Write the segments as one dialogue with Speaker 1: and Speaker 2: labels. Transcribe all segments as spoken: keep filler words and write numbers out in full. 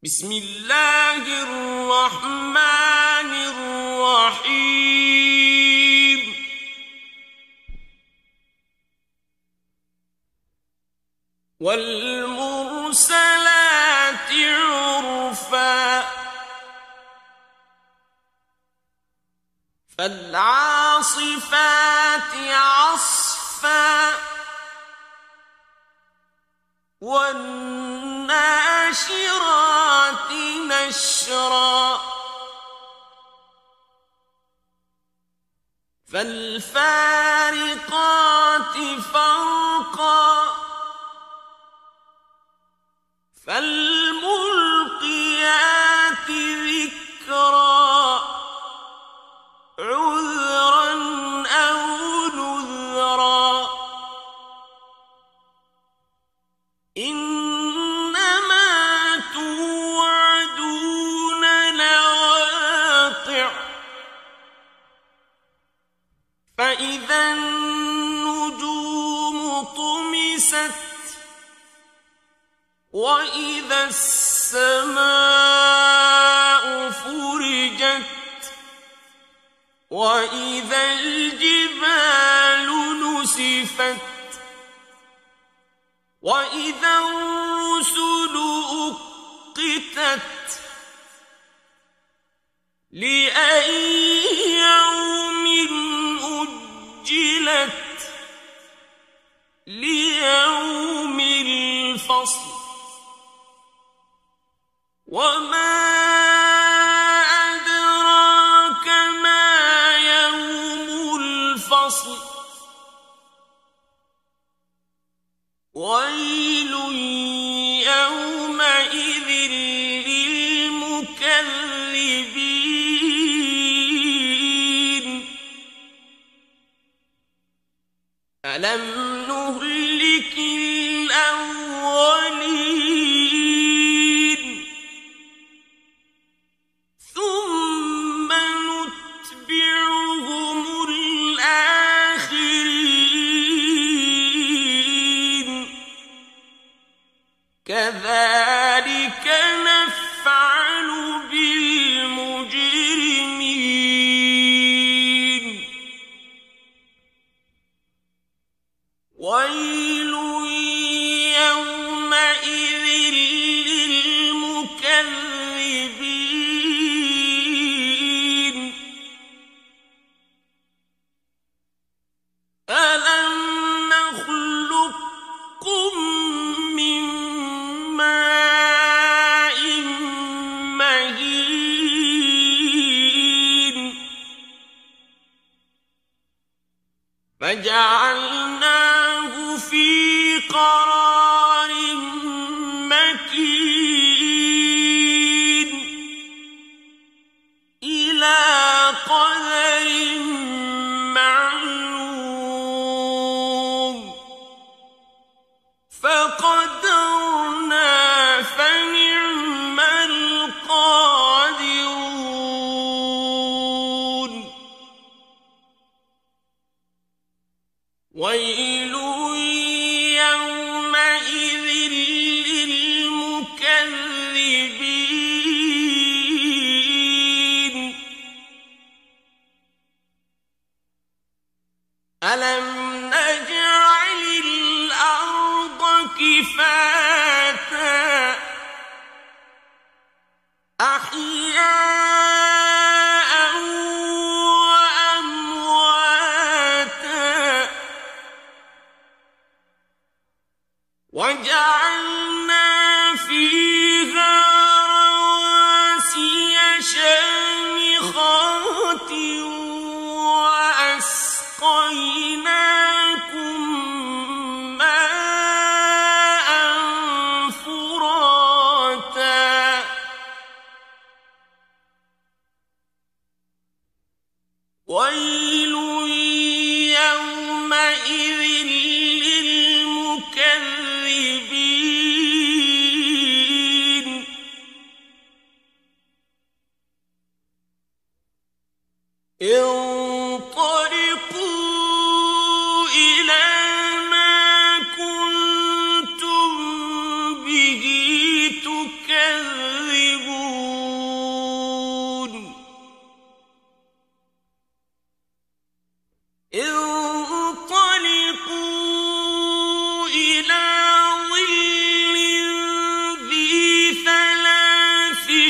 Speaker 1: بسم الله الرحمن الرحيم والمرسلات عرفا فالعاصفات عصفا والناشرات نشرا فالفارقات فرقا فالملقيات ذكرا عذرا أو نذرا إنما توعدون لواقع فإذا النجوم طمست وإذا السماء فرجت وإذا الجبال نسفت وإذا الرسل أقتت لأي يوم أجلت ليوم الفصل وما أدراك ما يوم الفصل ويل يومئذ للمكذبين ألم نهلك الأولين ثم نتبعهم الآخرين كذلك نفعل بالمجرمين ويل يومئذ للمكذبين ألم نخلقكم من ماء مهين فجعلناه في قرار مكين إلى قدر معلوم فقدرنا فنعم القادرون ويل يومئذ للمكذبين ألم نجعل الأرض كفاتا أحياء وأمواتا وجعلنا فيها رواسي شامخات وأسقيناكم ماء فراتا ويل يومئذ للمكذبين انطلقوا إلى ما كنتم به تكذبون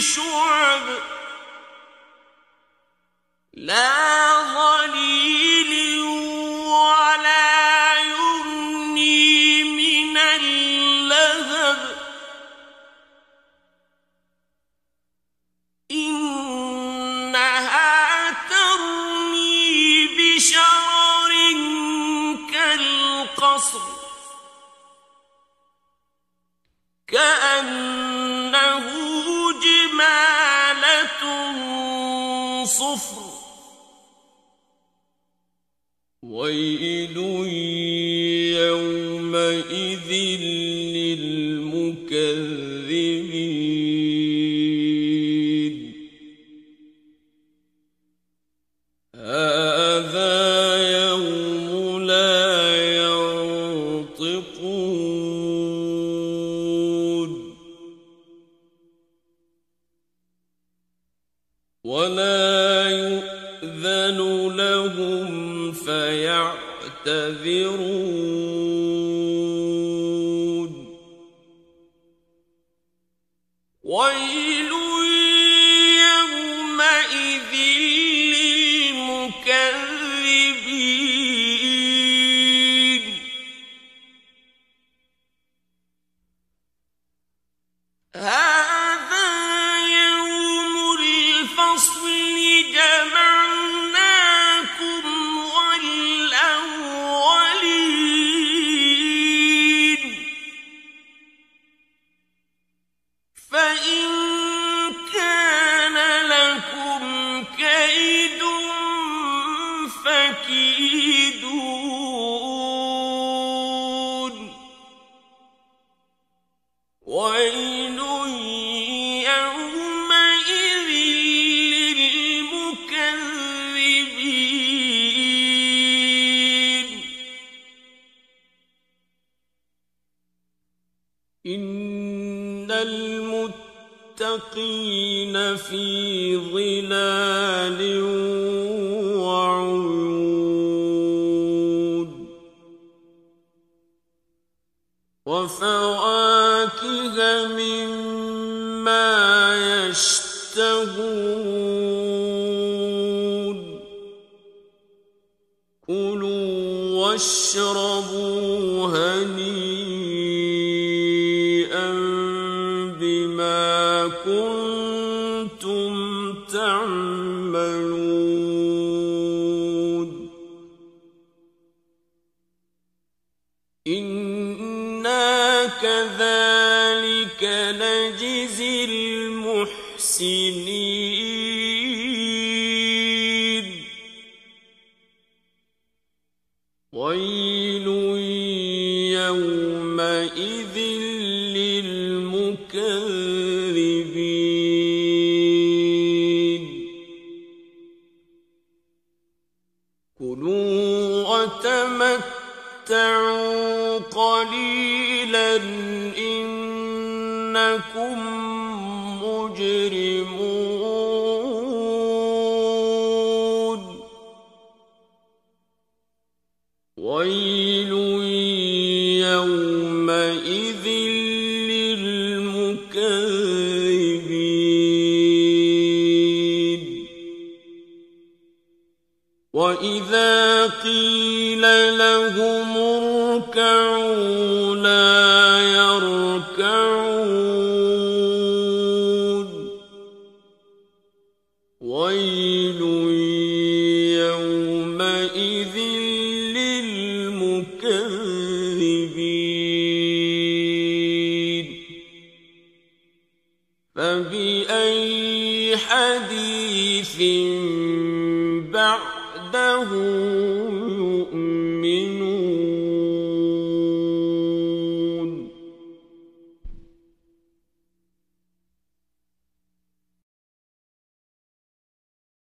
Speaker 1: شعب لا ظليل ولا يغني من اللهب إنها ترمي بشرر كالقصر كأنه جمالة صفر ويل يومئذ للمكذبين هذا يوم لا ينطقون ولا يؤذن لهم فيعتذرون ويل يومئذ للمكذبين هذا يوم الفصل جمعناكم والأولين فإن كان لكم كيد فكيدون ويل يومئذ للمكذبين إن المتقين في ظلال وعيون وفواكه مما يشتهون كلوا واشربوا هنيئا بما كنتم تعملون إنا كذلك نجزي المحسنين ويل يومئذ للمكذبين كلوا وتمتعوا قليلا إنكم مجرمون ويل يومئذ للمكذبين وإذا قيل لهم اركعوا لا يركعون ويل يومئذ للمكذبين فبأي حديث بعده